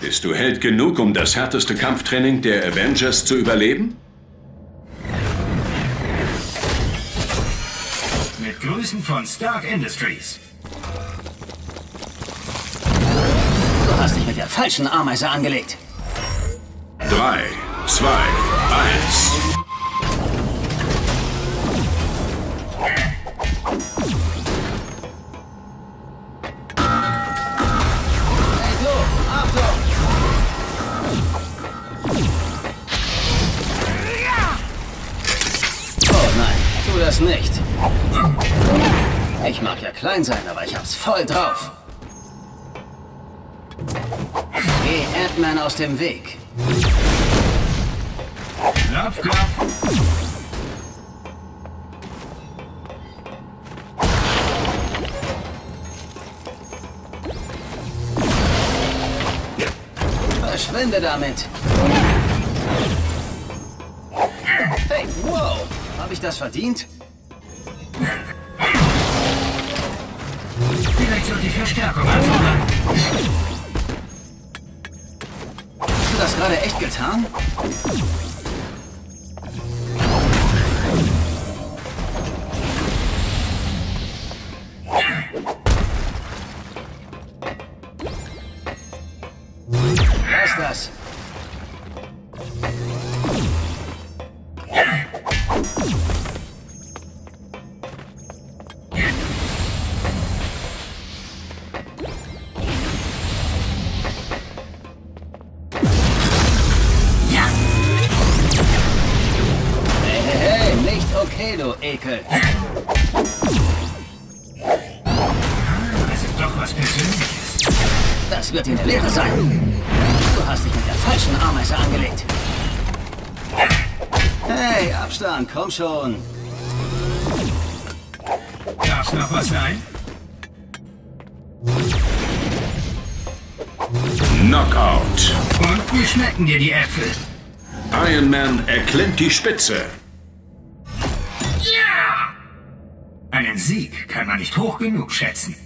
Bist du Held genug, um das härteste Kampftraining der Avengers zu überleben? Mit Grüßen von Stark Industries. Du hast dich mit der falschen Ameise angelegt. 3, 2, 1. Hey du, Achtung! Oh nein, tu das nicht. Ich mag ja klein sein, aber ich hab's voll drauf. Geh Ant-Man aus dem Weg. Klopf, klopf. Verschwinde damit. Hey, wow! Hab ich das verdient? Vielleicht wird die Verstärkung anfordern. Hast du das gerade echt getan? Was ist das? Hey, nicht okay, du Ekel. Es ist doch was Persönliches. Das wird dir eine Lehre sein. Du hast dich mit der falschen Ameise angelegt. Hey, Abstand, komm schon. Darf's noch was sein? Knockout. Und wie schmecken dir die Äpfel? Iron Man erklimmt die Spitze. Ja! Einen Sieg kann man nicht hoch genug schätzen.